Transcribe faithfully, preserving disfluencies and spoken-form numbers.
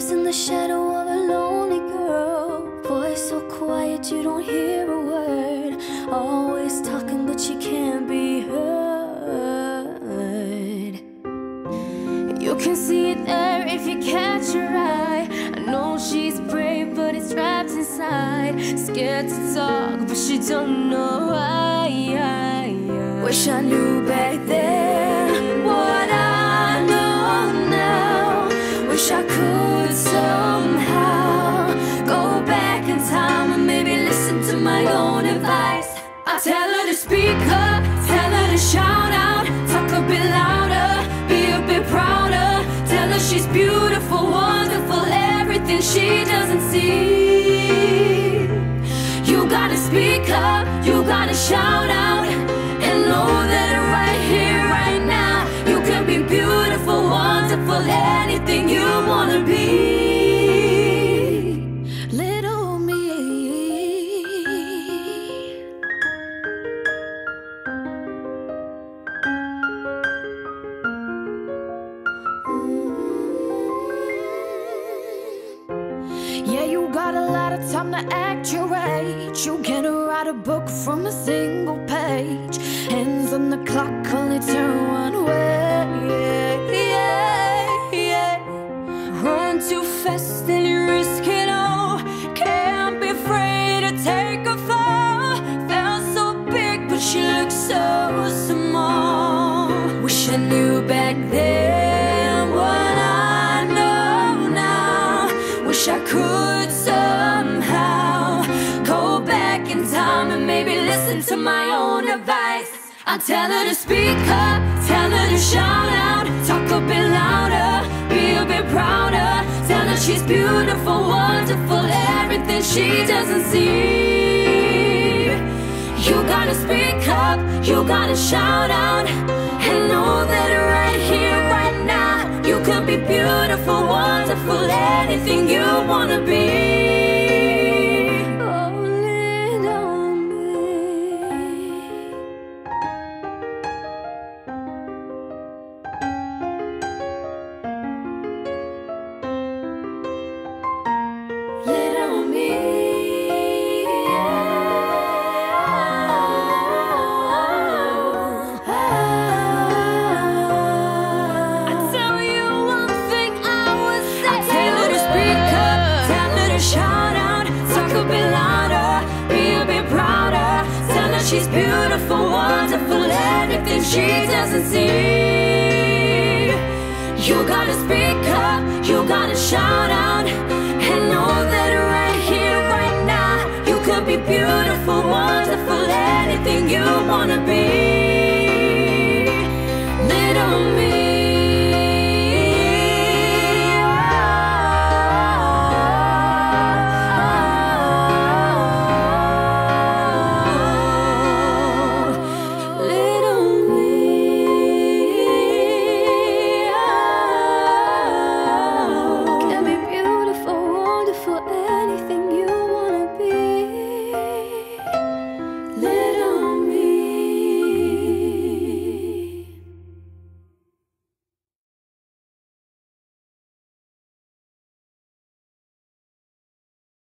voice in the shadow of a lonely girl. Voice so quiet you don't hear a word. Always talking but she can't be heard. You can see it there if you catch her eye. I know she's brave but it's trapped inside. Scared to talk but she don't know why. Wish I knew back then what I know now. Wish I could somehow go back in time and maybe listen to my own advice. I tell her to speak up, tell her to shout out, talk a bit louder, be a bit prouder. Tell her she's beautiful, wonderful, everything she doesn't see. You gotta speak up, you gotta shout out, and know that right here, right now, you can be beautiful, wonderful, anything you wanna be. Little me. Yeah, you got a lot of time to act your age. You can't write a book from a single page. Hands on the clock, only turn one way. Yeah, yeah, yeah. Run too fast and you risk it all. Can't be afraid to take a fall. Felt so big, but she looks so small. Wish I knew back then what I know now. Wish I could somehow go back in time and maybe listen to my own advice. I tell her to speak up, tell her to shout out, talk a bit louder, be a bit prouder. Tell her she's beautiful, wonderful, everything she doesn't see. You gotta speak up, you gotta shout out, and know that right here, right now, you can be beautiful, wonderful, anything you wanna be. She's beautiful, wonderful, everything she doesn't see. You gotta speak up, you gotta shout out, and know that right here, right now, you can be beautiful, wonderful, anything you wanna be. Little me.